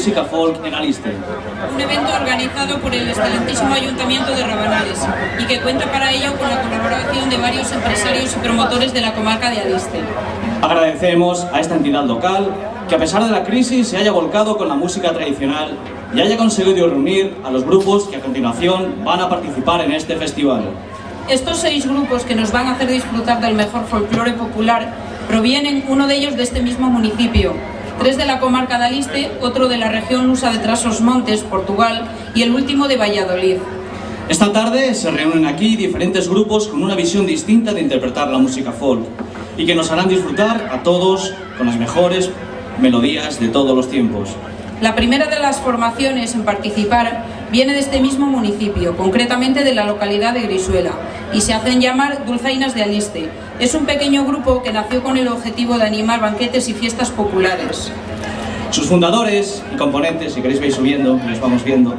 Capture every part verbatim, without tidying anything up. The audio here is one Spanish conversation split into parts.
música folk en Aliste. Un evento organizado por el excelentísimo Ayuntamiento de Rabanales y que cuenta para ello con la colaboración de varios empresarios y promotores de la comarca de Aliste. Agradecemos a esta entidad local que a pesar de la crisis se haya volcado con la música tradicional y haya conseguido reunir a los grupos que a continuación van a participar en este festival. Estos seis grupos que nos van a hacer disfrutar del mejor folclore popular provienen, uno de ellos de este mismo municipio, tres de la comarca de Aliste, otro de la región lusa de Trás-os-Montes, Portugal, y el último de Valladolid. Esta tarde se reúnen aquí diferentes grupos con una visión distinta de interpretar la música folk y que nos harán disfrutar a todos con las mejores melodías de todos los tiempos. La primera de las formaciones en participar viene de este mismo municipio, concretamente de la localidad de Grisuela, y se hacen llamar Dulzainas de Aliste. Es un pequeño grupo que nació con el objetivo de animar banquetes y fiestas populares. Sus fundadores y componentes, si queréis vais subiendo, los vamos viendo.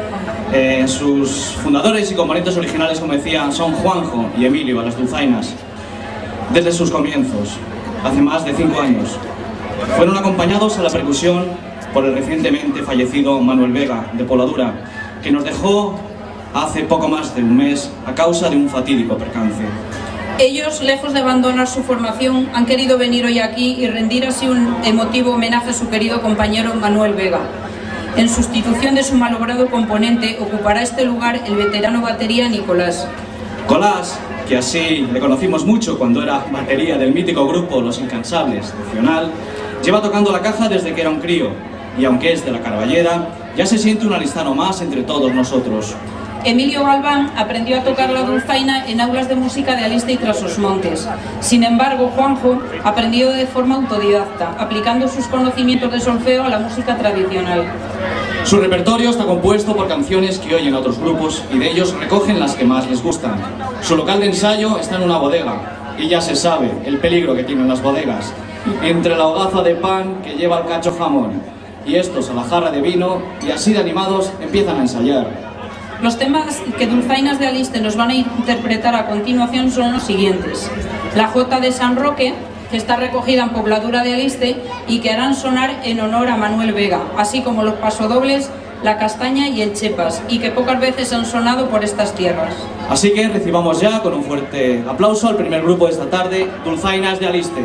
Eh, sus fundadores y componentes originales, como decía, son Juanjo y Emilio, a las Dulzainas, desde sus comienzos, hace más de cinco años. Fueron acompañados a la percusión por el recientemente fallecido Manuel Vega, de Poladura, que nos dejó hace poco más de un mes a causa de un fatídico percance. Ellos, lejos de abandonar su formación, han querido venir hoy aquí y rendir así un emotivo homenaje a su querido compañero Manuel Vega. En sustitución de su malogrado componente, ocupará este lugar el veterano batería Nicolás. Colás, que así le conocimos mucho cuando era batería del mítico grupo Los Incansables, de Cional, lleva tocando la caja desde que era un crío, y aunque es de la Carballera, ya se siente un alistano más entre todos nosotros. Emilio Galván aprendió a tocar la dulzaina en aulas de música de Aliste y Trás-os-Montes. Sin embargo, Juanjo aprendió de forma autodidacta, aplicando sus conocimientos de solfeo a la música tradicional. Su repertorio está compuesto por canciones que oyen otros grupos y de ellos recogen las que más les gustan. Su local de ensayo está en una bodega, y ya se sabe el peligro que tienen las bodegas. Entre la hogaza de pan que lleva el cacho jamón y estos a la jarra de vino, y así de animados empiezan a ensayar. Los temas que Dulzainas de Aliste nos van a interpretar a continuación son los siguientes: la Jota de San Roque, que está recogida en Pobladura de Aliste y que harán sonar en honor a Manuel Vega, así como los pasodobles La Castaña y el Chepas, y que pocas veces han sonado por estas tierras. Así que recibamos ya con un fuerte aplauso al primer grupo de esta tarde, Dulzainas de Aliste.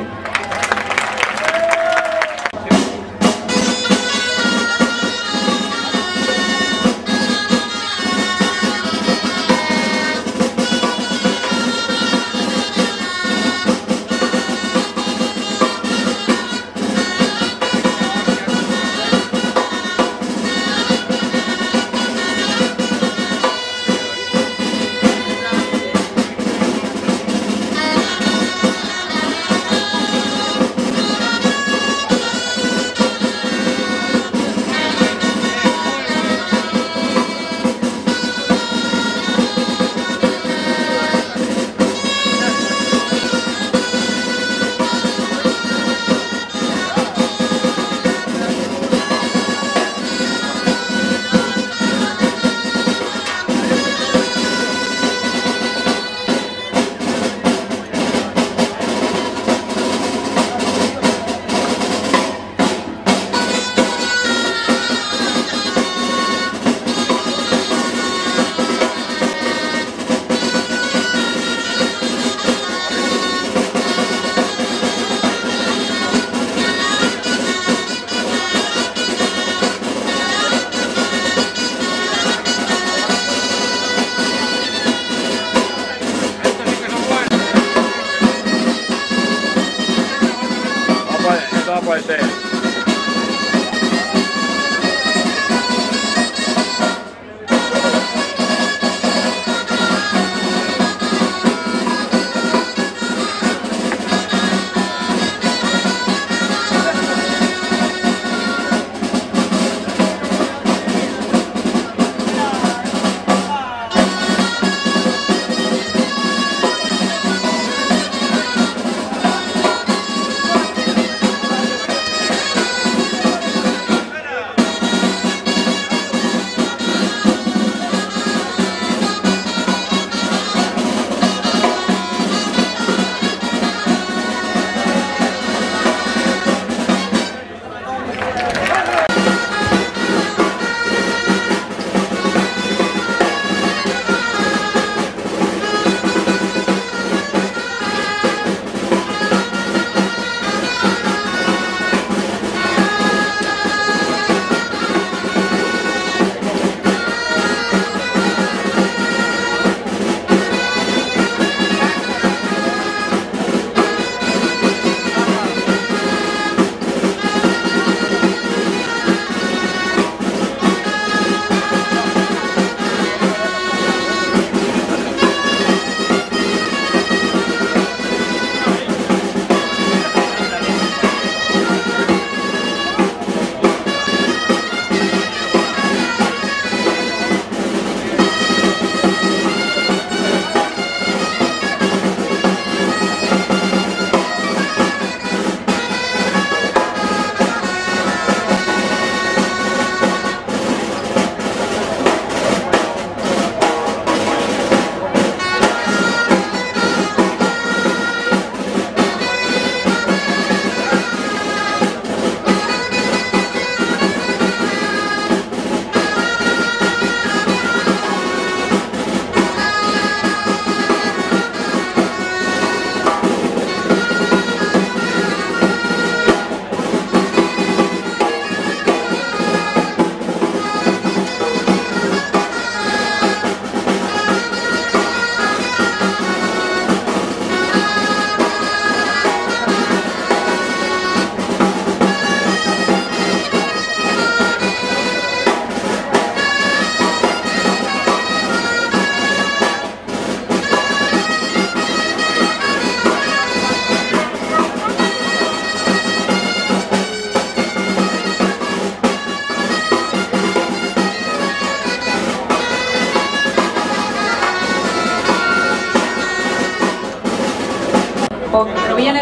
Puede ser.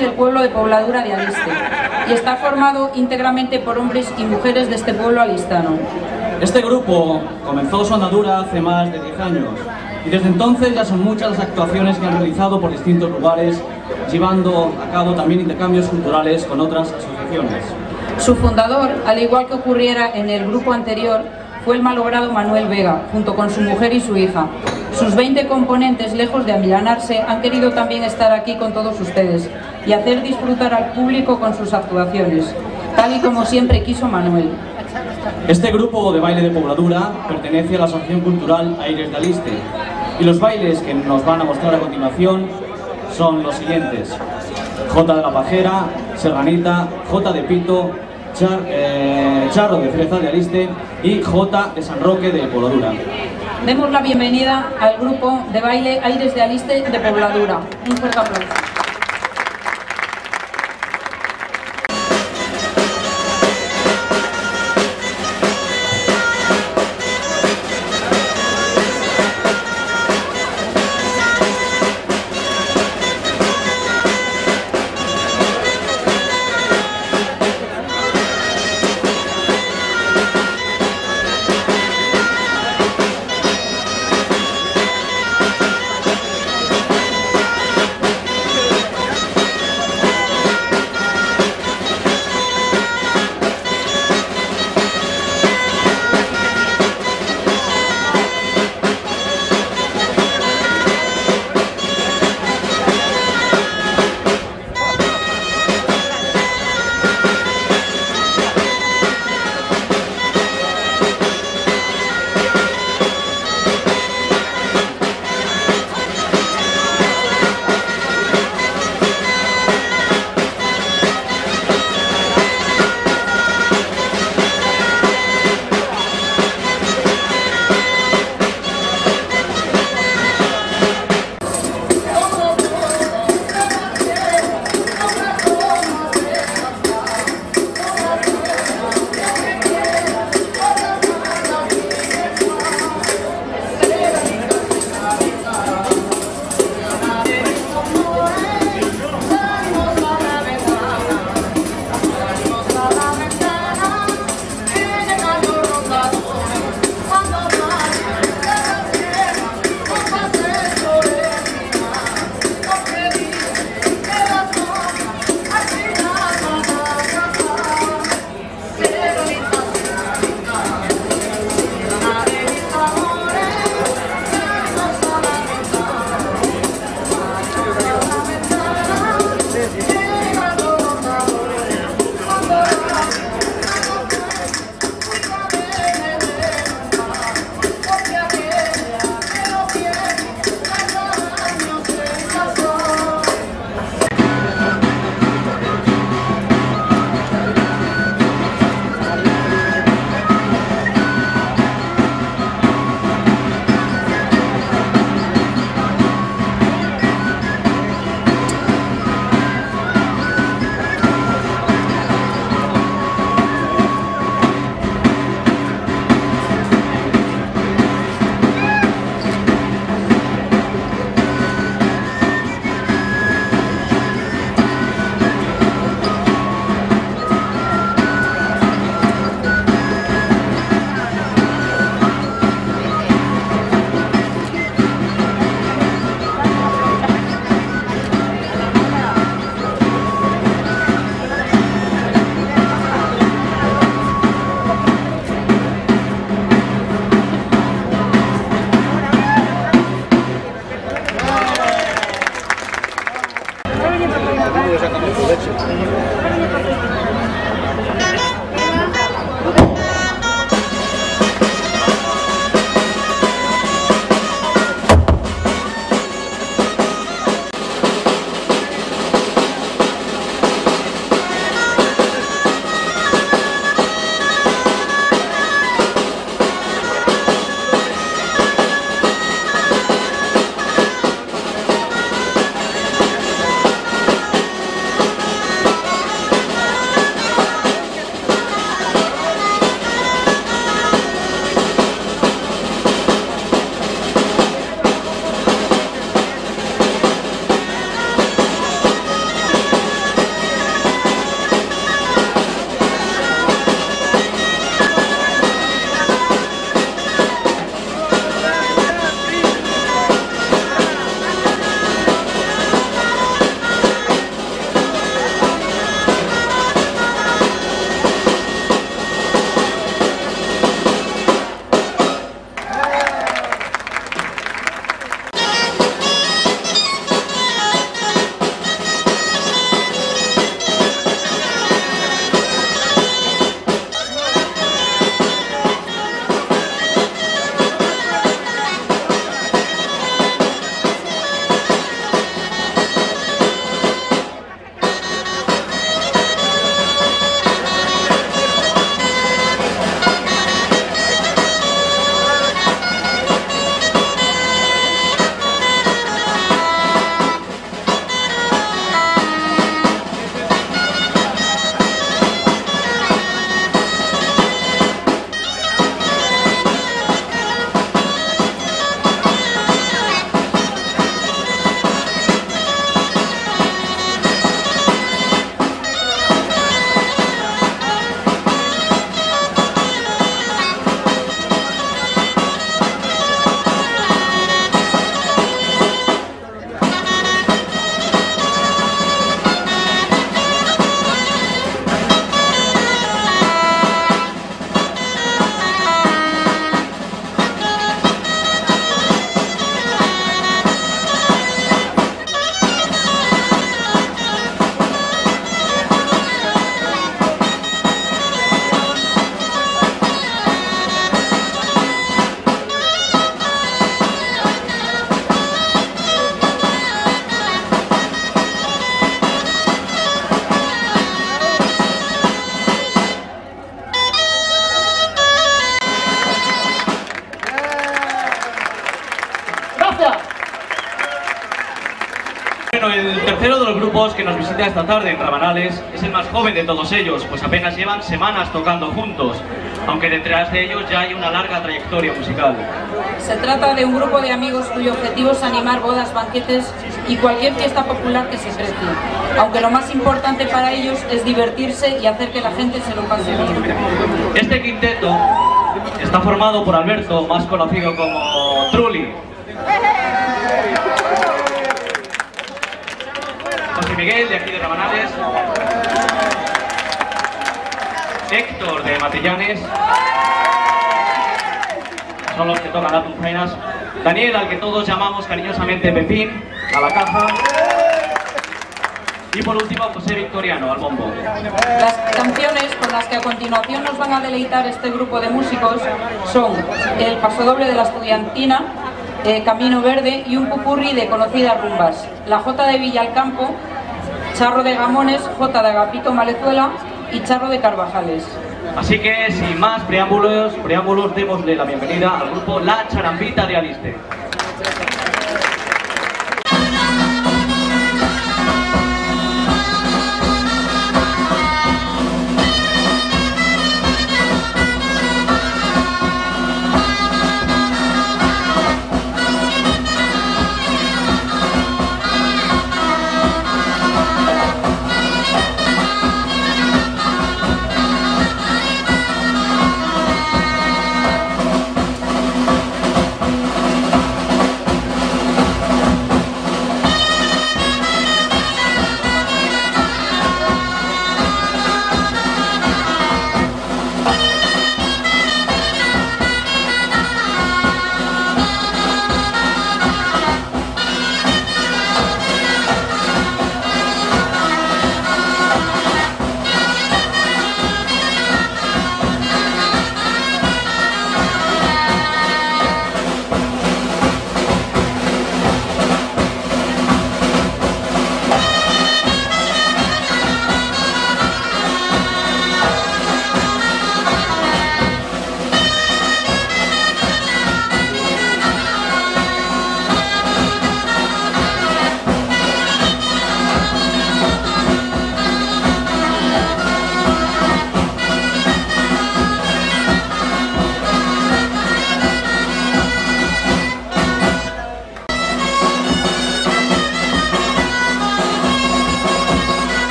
del pueblo de Pobladura de Aliste y está formado íntegramente por hombres y mujeres de este pueblo alistano. Este grupo comenzó su andadura hace más de diez años y desde entonces ya son muchas las actuaciones que han realizado por distintos lugares, llevando a cabo también intercambios culturales con otras asociaciones. Su fundador, al igual que ocurriera en el grupo anterior, fue el malogrado Manuel Vega, junto con su mujer y su hija. Sus veinte componentes, lejos de amilanarse, han querido también estar aquí con todos ustedes y hacer disfrutar al público con sus actuaciones, tal y como siempre quiso Manuel. Este grupo de baile de Pobladura pertenece a la Asociación Cultural Aires de Aliste y los bailes que nos van a mostrar a continuación son los siguientes: Jota de la Pajera, Serranita, Jota de Pito, Char, eh, Charro de Freza de Aliste y Jota de San Roque de Pobladura. Demos la bienvenida al grupo de baile Aires de Aliste de Pobladura. Un fuerte aplauso. grupos que nos visita esta tarde en Rabanales es el más joven de todos ellos, pues apenas llevan semanas tocando juntos, aunque detrás de ellos ya hay una larga trayectoria musical. Se trata de un grupo de amigos cuyo objetivo es animar bodas, banquetes y cualquier fiesta popular que se precie, aunque lo más importante para ellos es divertirse y hacer que la gente se lo pase bien. Este quinteto está formado por Alberto, más conocido como Trulli, José Miguel, de aquí de Rabanales, Héctor, de Matellanes, son los que tocan las dulzainas, Daniel, al que todos llamamos cariñosamente Pepín, a la caja, y por último José Victoriano, al bombo. Las canciones con las que a continuación nos van a deleitar este grupo de músicos son el pasodoble de la Estudiantina, eh, Camino Verde y un popurrí de conocidas rumbas, la Jota de Villalcampo, Charro de Gamones, Jota de Agapito Malezuela y Charro de Carvajales. Así que, sin más preámbulos, preámbulos, démosle la bienvenida al grupo La Charambita de Aliste.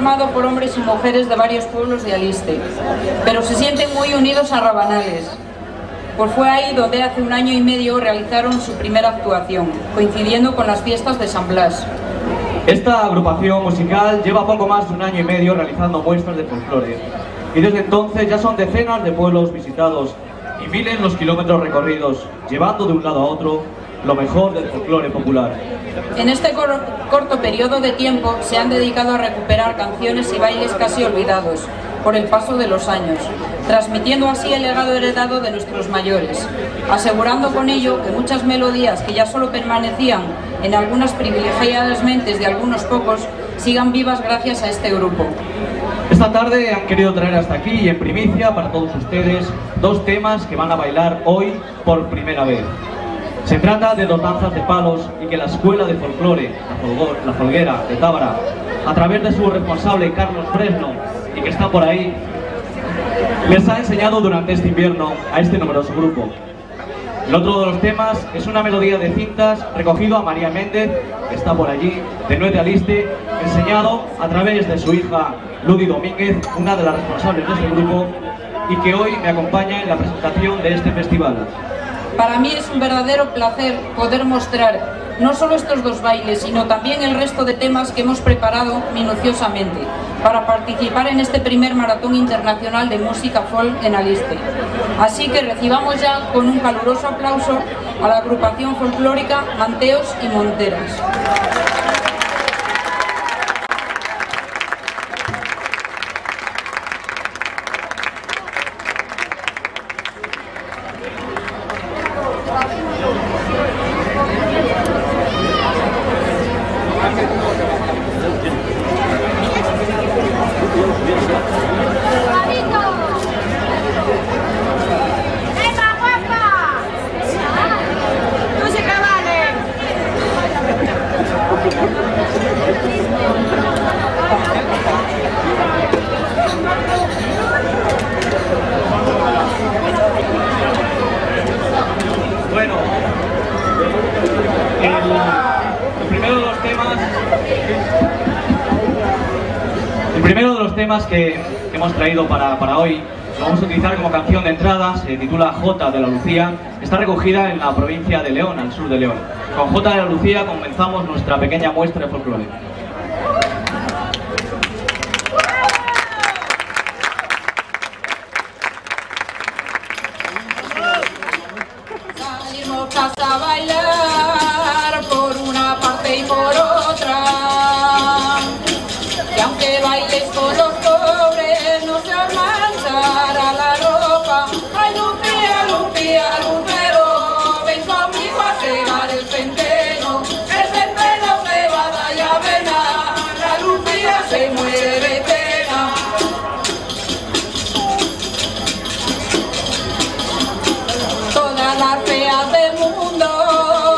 formado por hombres y mujeres de varios pueblos de Aliste, pero se sienten muy unidos a Rabanales, pues fue ahí donde hace un año y medio realizaron su primera actuación, coincidiendo con las fiestas de San Blas. Esta agrupación musical lleva poco más de un año y medio realizando muestras de folclore, y desde entonces ya son decenas de pueblos visitados y miles los kilómetros recorridos, llevando de un lado a otro lo mejor del folclore popular. En este cor corto periodo de tiempo se han dedicado a recuperar canciones y bailes casi olvidados por el paso de los años, transmitiendo así el legado heredado de nuestros mayores, asegurando con ello que muchas melodías que ya solo permanecían en algunas privilegiadas mentes de algunos pocos, sigan vivas gracias a este grupo. Esta tarde han querido traer hasta aquí y en primicia para todos ustedes dos temas que van a bailar hoy por primera vez. Se trata de dos danzas de palos y que la Escuela de Folclore, la, la Folguera de Tábara, a través de su responsable Carlos Fresno, y que está por ahí, les ha enseñado durante este invierno a este numeroso grupo. El otro de los temas es una melodía de cintas recogido a María Méndez, que está por allí, de Nuez de Aliste, enseñado a través de su hija Ludi Domínguez, una de las responsables de este grupo, y que hoy me acompaña en la presentación de este festival. Para mí es un verdadero placer poder mostrar no solo estos dos bailes, sino también el resto de temas que hemos preparado minuciosamente para participar en este primer maratón internacional de música folk en Aliste. Así que recibamos ya con un caluroso aplauso a la agrupación folclórica Manteos y Monteras. Bueno, el, el primero de los temas, el primero de los temas que hemos traído para, para hoy, lo vamos a utilizar como canción de entrada, se titula Jota de la Lucía, está recogida en la provincia de León, al sur de León. Con Jota de la Lucía comenzamos nuestra pequeña muestra de folclore. A bailar por una parte y por otra, y aunque bailes con los pobres no se os manchará la ropa. Ay, Lucía, Lucía, Lucero, ven conmigo a cegar el centeno, el centeno se va a dar ya avena, la Lucía se muere de pena. Todas las feas del mundo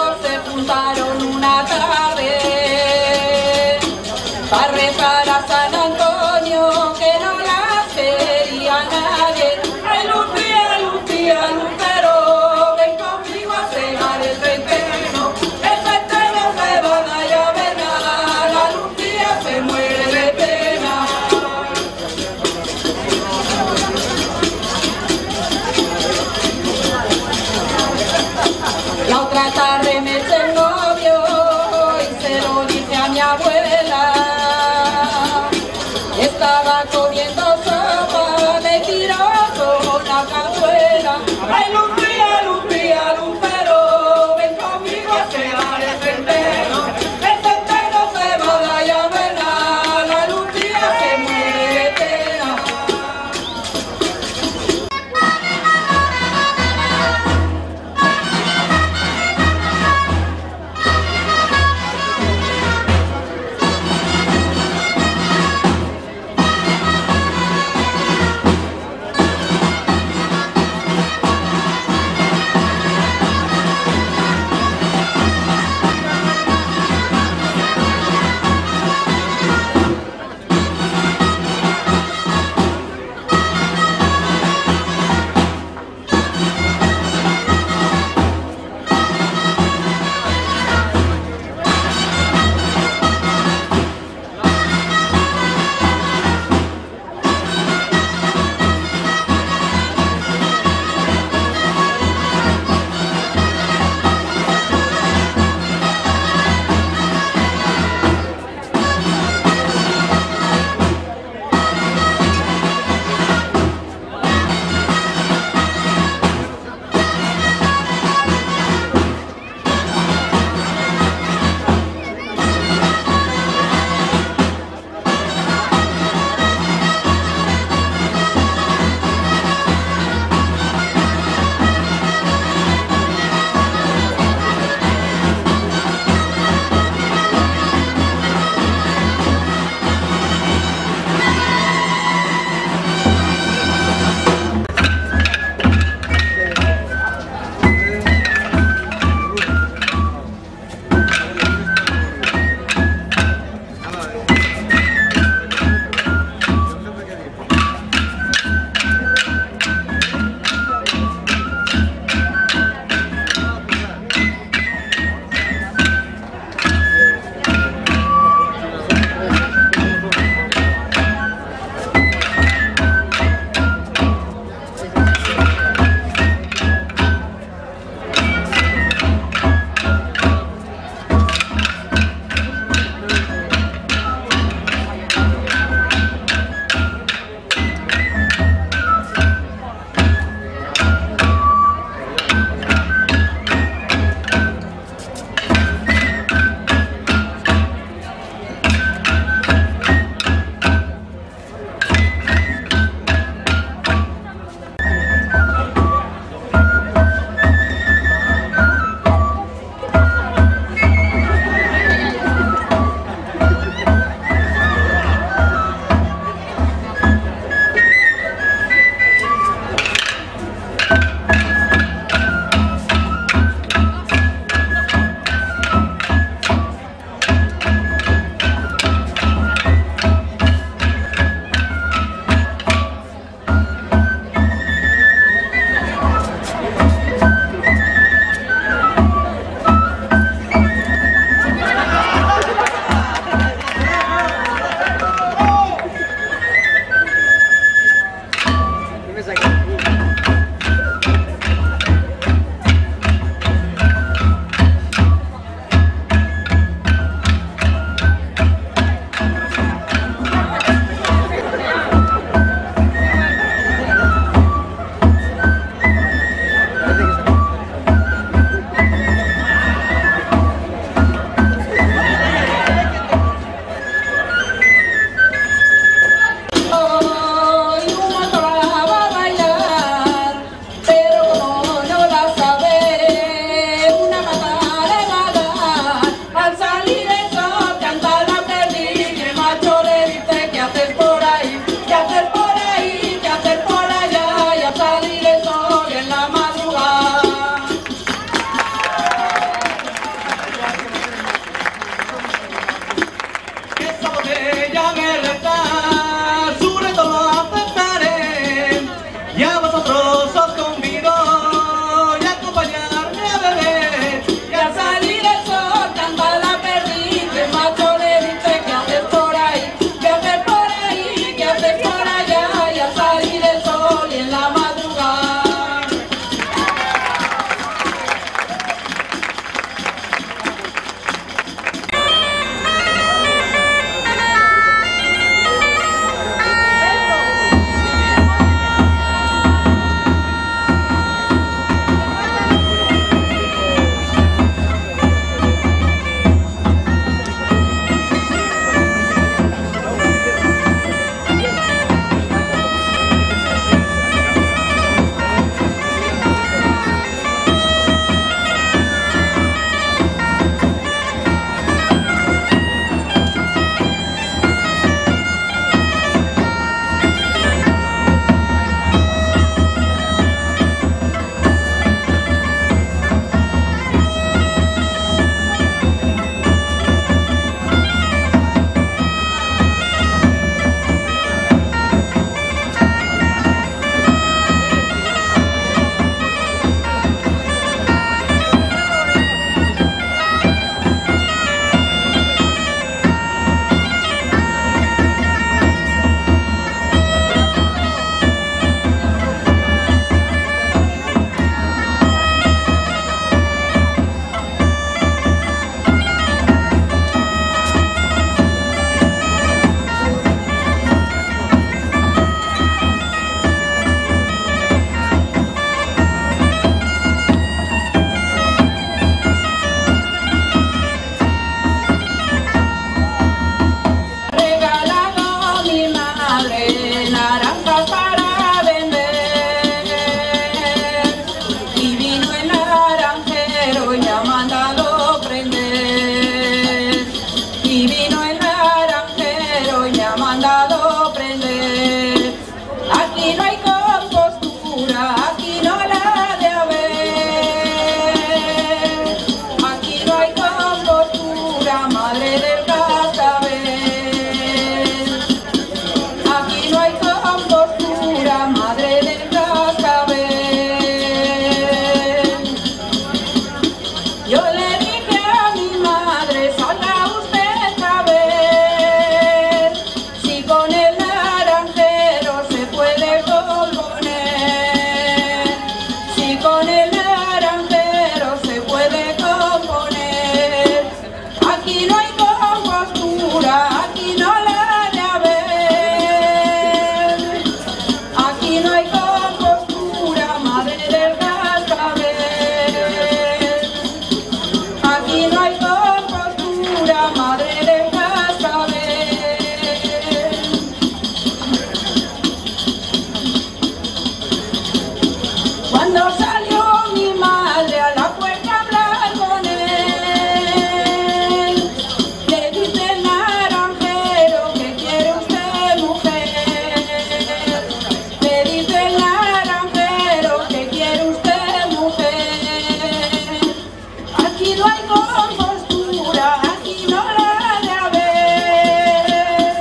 Cuando salió mi madre a la puerta a hablar con él, le dice el naranjero que quiere usted mujer. Le dice el naranjero que quiere usted mujer. Aquí no hay compostura, aquí no la ha de haber.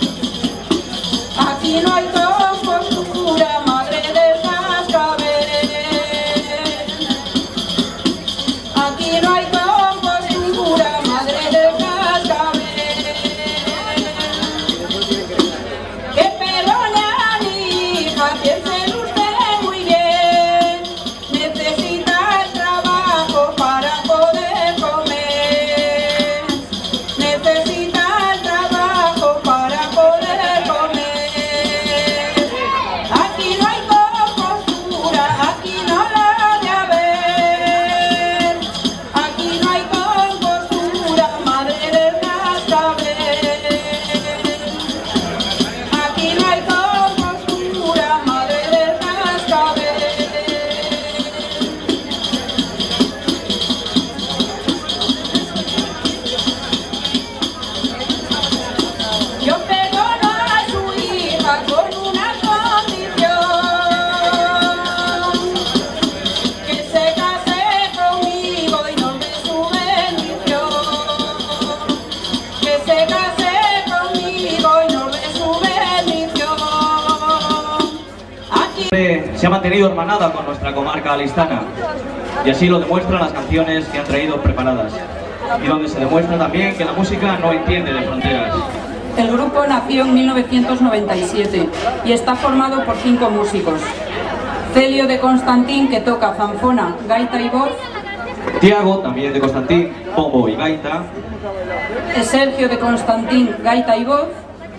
Aquí no hay compostura, madre del cascabel. Aquí no hay compostura, madre del cascabel. Que perdone a mi hija, piénselo usted muy bien. Necesita el trabajo para poder comer. Necesita el trabajo para poder comer. Aquí no hay compostura, aquí no la ha de haber. Aquí no hay compostura, madre del cascabel. Aquí no hay compostura, madre del cascabel. Yo perdono a su hija con una condición: que se case conmigo y nos dé su bendición. Que se case conmigo y nos dé su bendición. Aquí Se ha mantenido hermanada con nuestra comarca alistana y así lo demuestran las canciones que han traído preparadas y donde se demuestra también que la música no entiende de fronteras. El grupo nació en mil novecientos noventa y siete y está formado por cinco músicos. Celio de Constantín, que toca zanfona, gaita y voz. Tiago, también de Constantín, bombo y gaita. Sergio de Constantín, gaita y voz.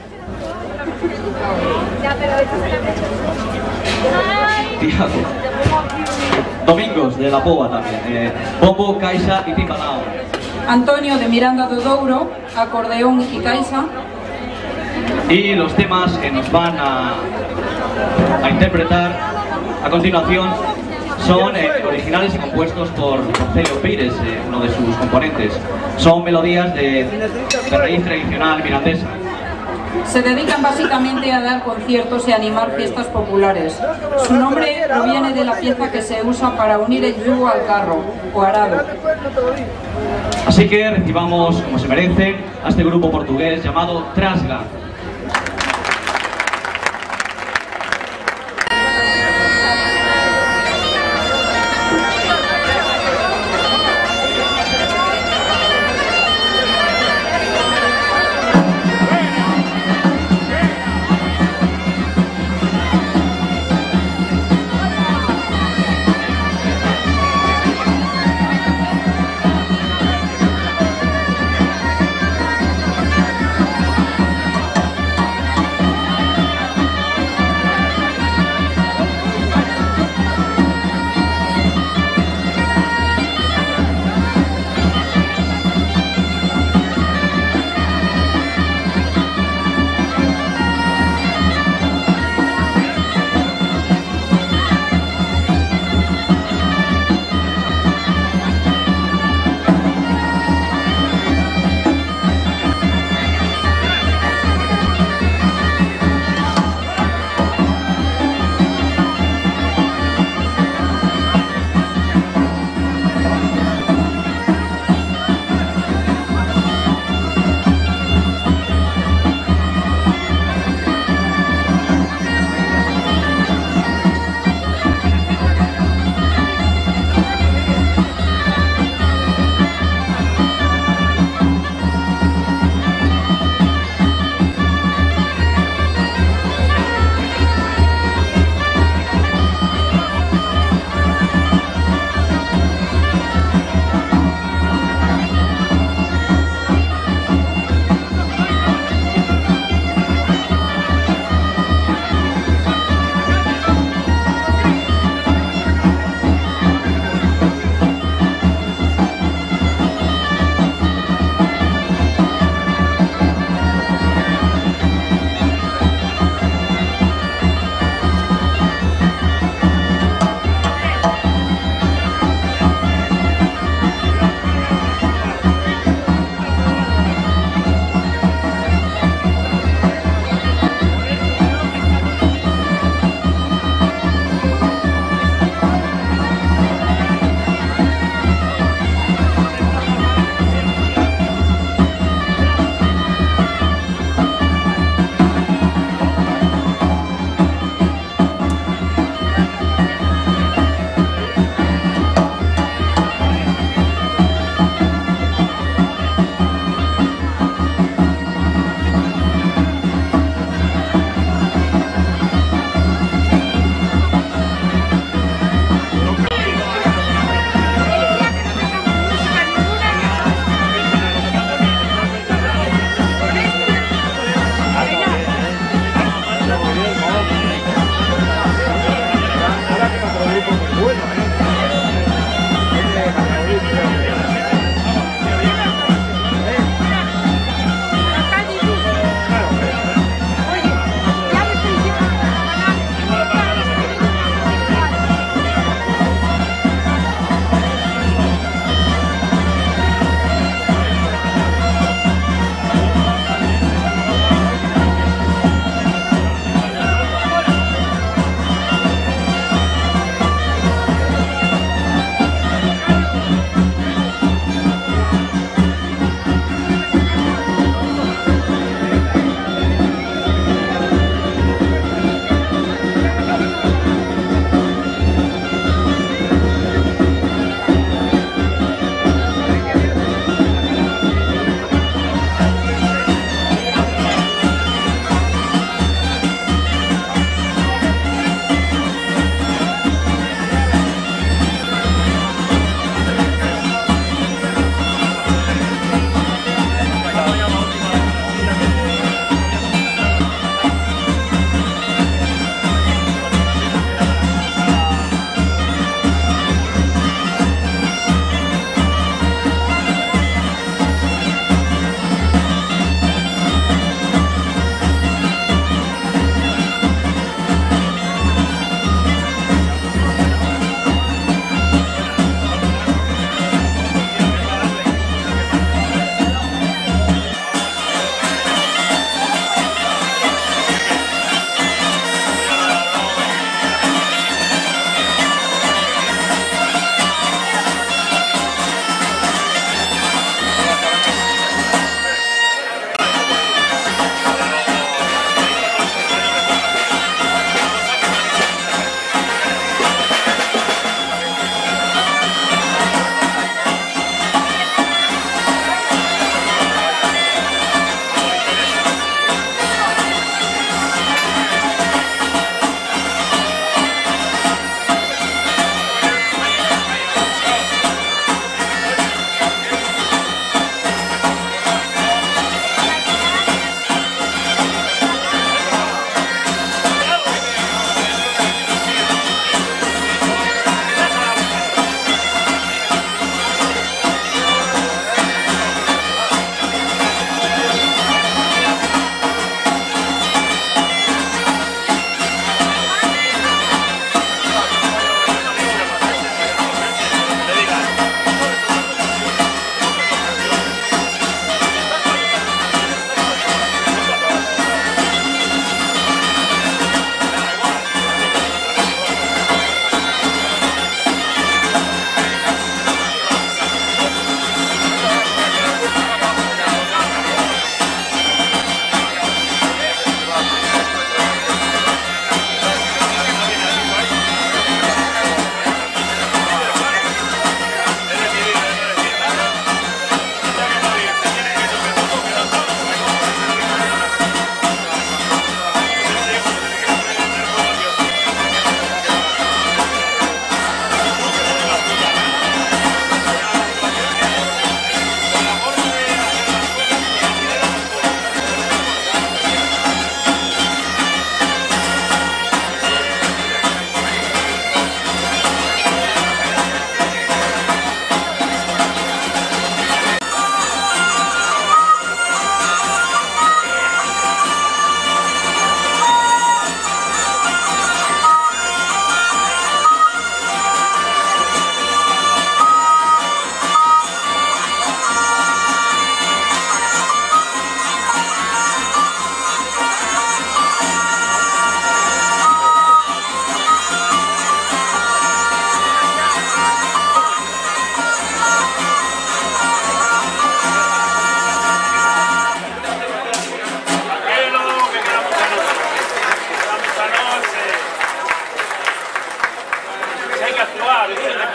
Tiago. Domingos, de la Pova también. eh, bombo, caixa y timbalao. Antonio de Miranda do Douro, acordeón y caixa. Y los temas que nos van a, a interpretar a continuación son eh, originales y compuestos por Celio Pires, eh, uno de sus componentes. Son melodías de, de raíz tradicional mirandesa. Se dedican básicamente a dar conciertos y animar fiestas populares. Su nombre proviene de la pieza que se usa para unir el yugo al carro, o arado. Así que recibamos, como se merecen, a este grupo portugués llamado Trasga.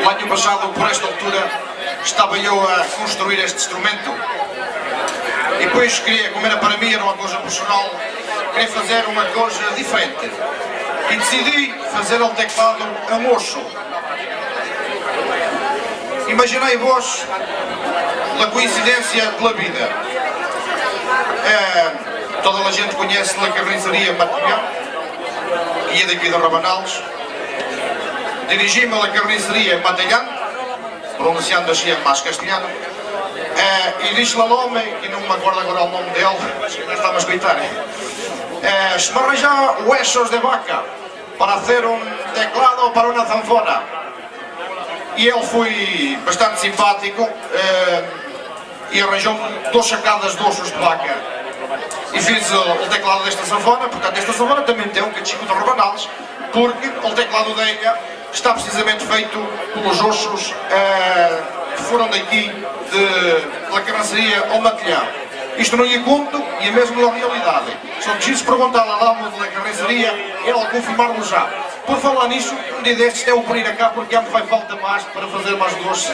O ano passado, por esta altura, estava eu a construir este instrumento. E depois queria, como era para mim, era uma coisa personal, queria fazer uma coisa diferente. E decidi fazer o teclado a moço. Imaginei vos a coincidência pela vida. É, toda a gente conhece a carniceria Matilhão, que é daqui de Rabanales. Dirigi-me à carniceria Matilhão, pronunciando assim mais castelhano. É, e disse lá ao homem, que não me acordo agora o nome dele, não está a escutar. É, se me arranjar huesos de vaca para fazer um teclado para uma zanfona. E ele foi bastante simpático uh, e arranjou-me duas sacadas de ossos de vaca. E fiz uh, o teclado desta sanfona. Portanto, esta sanfona também tem um cachico de Rabanales, porque o teclado dela está precisamente feito pelos ossos uh, que foram daqui de, da carniceria ao Matilhão. Isto não lhe conto e é mesmo na realidade. Só que se perguntar à dama da carniceria, ela confirmar-lo já. Por falar nisso, um dia destes é o por ir a cá porque já me vai falta mais para fazer mais doce.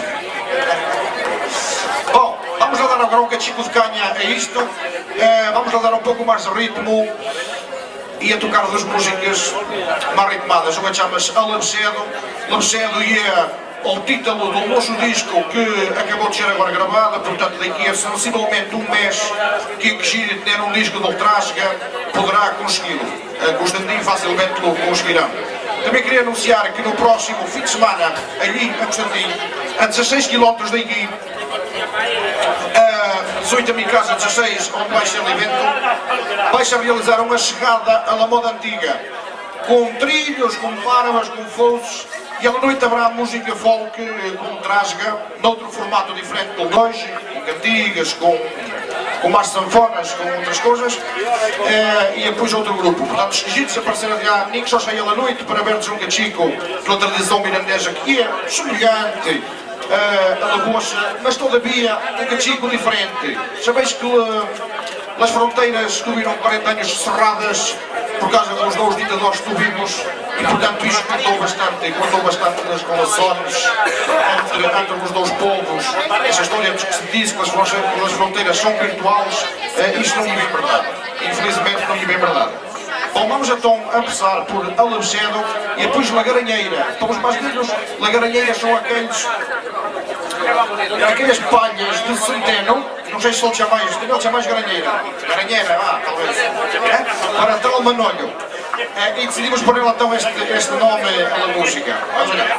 Bom, vamos a dar agora um cachico de canha a isto. Eh, vamos a dar um pouco mais de ritmo e a tocar duas músicas mais ritmadas. Uma chama-se A Labesedo. Labesedo é o título do nosso disco que acabou de ser agora gravado. Portanto, daqui a sensivelmente um mês, quem quiser ter um disco de Ultrasga poderá consegui-lo. Eh, Constantino facilmente o conseguirão. Também queria anunciar que no próximo fim de semana, ali a Constantino, a dezasseis quilómetros daqui, a dezoito mil casa dezasseis, onde vai ser o evento, vai-se realizar uma chegada à la moda antiga, com trilhos, com barbas, com foles, e à noite haverá música folk com trasga, noutro formato diferente do de hoje, com cantigas, com, com mais sanfonas, com outras coisas, eh, e depois outro grupo. Portanto, esquisitos apareceram já, nem que só saia à noite para ver-nos um cachico pela tradição mirandesa, que é semelhante uh, a Lagoa, mas todavia um cachico diferente. Sabeis que uh, as fronteiras estiveram quarenta anos cerradas por causa dos dois ditadores que tuvimos, e portanto isto contou bastante, contou bastante nas relações entre, entre os dois povos. Essa história que se diz que as fronteiras são virtuais, uh, isto não é bem verdade. Infelizmente não é bem verdade. Bom, vamos então a começar por A Labesedo e depois Lagaranheira. Para os mais velhos, Lagaranheiras são aqueles, aquelas palhas de centeno, não sei se ele chama mais, ele chama mais Garanheira. Garanheira, ah, talvez. É? Para tal manolho. É, e decidimos pôr então este, este nome à música. Vamos olhar.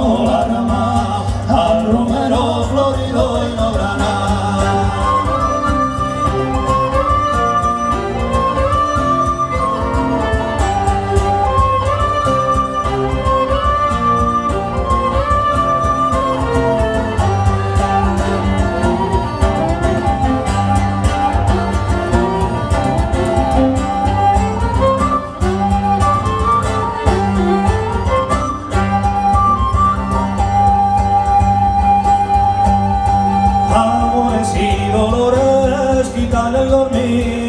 como la rama al romero florido y no grana. Amores y dolores quitan el dormir.